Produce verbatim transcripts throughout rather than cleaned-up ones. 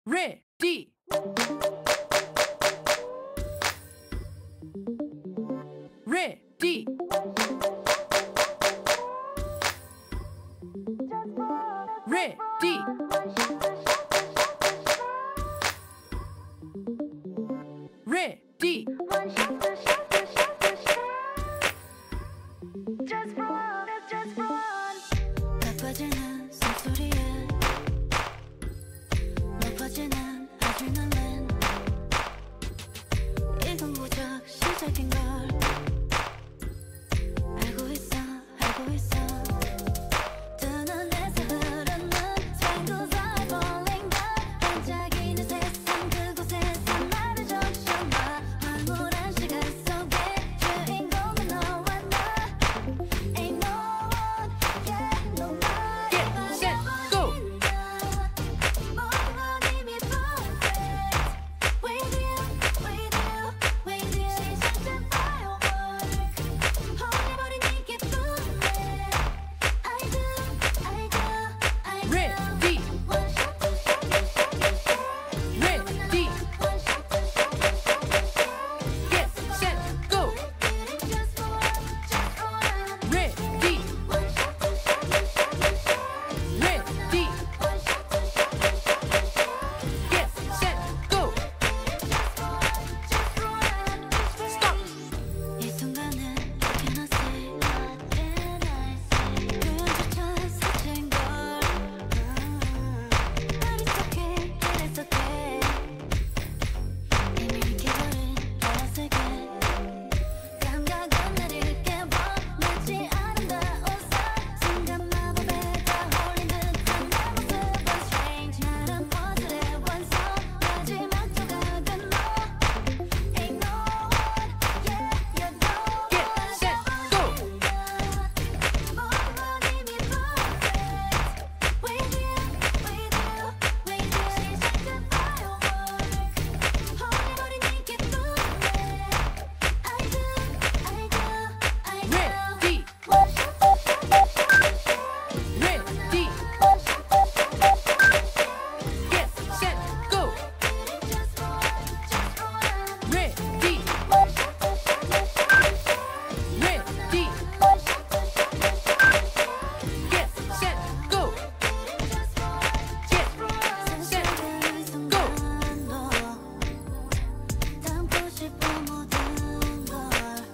Ready. Ready. Ready. Ready. Just run, just run. 바빠지는 숨소리에 높아지는 아드레날린. 이건 무작 시작인걸. 알고 있어, 알고 있어. 두 눈에서 흐르는 sparkles are falling down. 반짝이는 세상 그곳에서 나를 적셔놔. 황홀한 시간 속에 주인공은 너와 나. Ain't no one, yeah, nobody. Get set, go. 모든 이미 perfect. With you, with you, with you. 시작된 firework. 홀려버린 이 기쁨에 I do, I do, I do. Ready. One shot, two shot, two shot, two shot. Ready. One shot, two shot, two shot, two shot. Get set, go. Just for one, just for one. Ready. One shot, two shot, two shot, two shot. Ready. One shot, two shot, two shot, two shot. Get set, go. Just for one, just for one, just for Stop. 이 순간을 can I say, can I say 표현조차 사치인 걸. But it's okay, it's okay. 이미 익혀버린 너의 세계. 감각은 나를 깨워 마치 아름다운 사. 순간 마법에 다 홀린 듯한 내 모습은 strange. 나란 퍼즐의 완성 마지막 조각은 너. Ain't no one, yeah, you're the one. Get set, go. 모든 이미 perfect. With you, with you, with you. 시작된 firework. 홀려버린 이 기쁨에 I do, I do, I do. Ready. One shot, two shot, two shot, two shot. Ready. One shot, two shot, two shot, two shot. Get set, go. Just for one, just for one. Ready. One shot, two shot, two shot, two shot. Ready. One shot, two shot, two shot, two shot. Get set, go. Just for one, Get set, go. 담고 싶어 모든 걸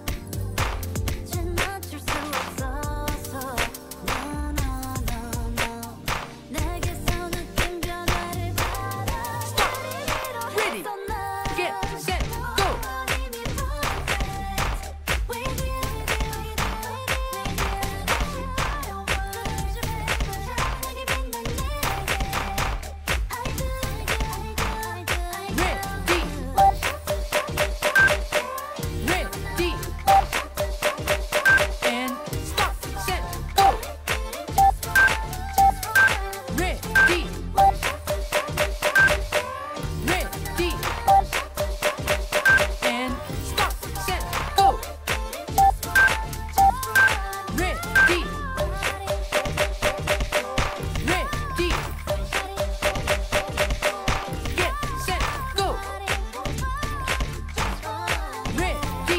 지나칠 수 없어서 No, no, no, no. 내게서 느낀 변화를 받아 Ready. Get set, go. 이미 perfect. With you, with you, with you, with you. Fireworks. 찬란하게 빛난 내게 I do, I do, I do, I do. Ready. One shot, two shot, two shot, two shot. Ready. One shot, two shot, two shot, two shot. And stop. Set, go. Just for one, just for one. Ready. One shot, two shot, two shot, two shot. Ready. One shot, two shot, two shot, two shot. And stop. Set, go. Just for one, just for one. Ready. Ready. Get set, go. Ready.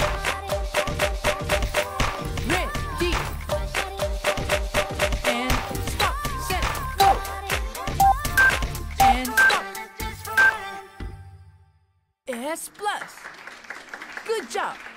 Ready. And stop. Set, go. And stop. S plus. Good job.